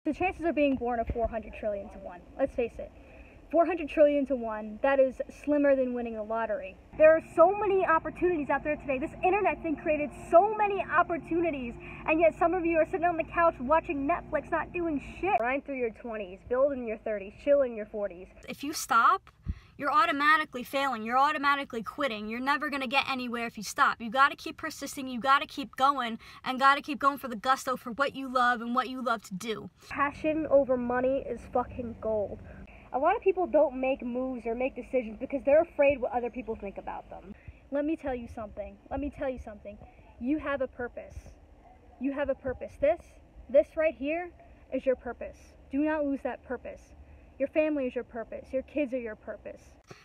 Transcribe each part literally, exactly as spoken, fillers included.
The chances of being born are four hundred trillion to one. Let's face it. four hundred trillion to one, that is slimmer than winning the lottery. There are so many opportunities out there today. This internet thing created so many opportunities, and yet some of you are sitting on the couch watching Netflix, not doing shit. Grind through your twenties, build in your thirties, chill in your forties. If you stop, you're automatically failing. You're automatically quitting. You're never going to get anywhere if you stop. You got to keep persisting. You got to keep going, and got to keep going for the gusto for what you love and what you love to do. Passion over money is fucking gold. A lot of people don't make moves or make decisions because they're afraid what other people think about them. Let me tell you something. Let me tell you something. You have a purpose. You have a purpose. This, this right here is your purpose. Do not lose that purpose. Your family is your purpose. Your kids are your purpose.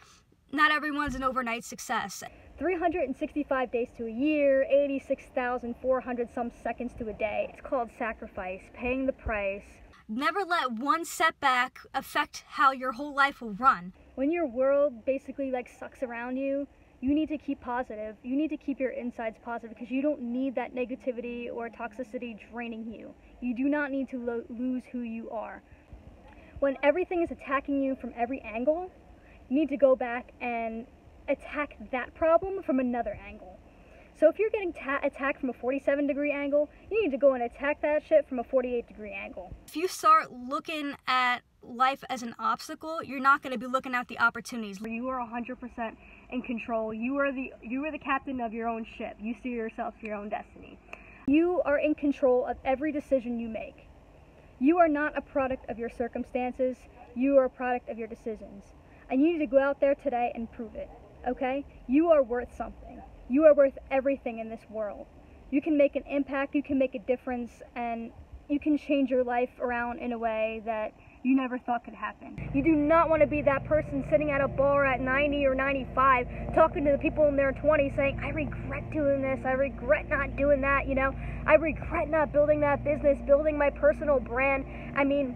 Not everyone's an overnight success. three hundred sixty-five days to a year, eighty-six thousand four hundred some seconds to a day. It's called sacrifice, paying the price. Never let one setback affect how your whole life will run. When your world basically like sucks around you, you need to keep positive. You need to keep your insides positive because you don't need that negativity or toxicity draining you. You do not need to lo- lose who you are. When everything is attacking you from every angle, you need to go back and attack that problem from another angle. So if you're getting ta- attacked from a forty-seven degree angle, you need to go and attack that shit from a forty-eight degree angle. If you start looking at life as an obstacle, you're not going to be looking at the opportunities. You are one hundred percent in control. You are the you are the captain of your own ship. You steer yourself to your own destiny. You are in control of every decision you make. You are not a product of your circumstances. You are a product of your decisions. And you need to go out there today and prove it. Okay? You are worth something. You are worth everything in this world. You can make an impact, you can make a difference, and you can change your life around in a way that you never thought could happen. You do not want to be that person sitting at a bar at ninety or ninety-five talking to the people in their twenties saying, I regret doing this, I regret not doing that, you know, I regret not building that business, building my personal brand. I mean,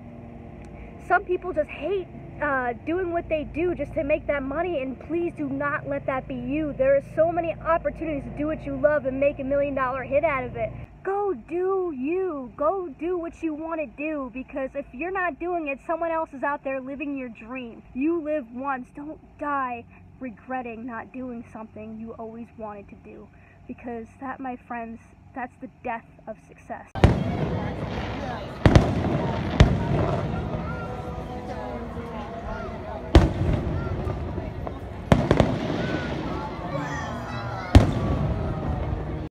some people just hate Uh, doing what they do just to make that money, and please do not let that be you. There are so many opportunities to do what you love and make a million dollar hit out of it. Go do you. Go do what you want to do, because if you're not doing it, someone else is out there living your dream. You live once. Don't die regretting not doing something you always wanted to do, because that, my friends, that's the death of success.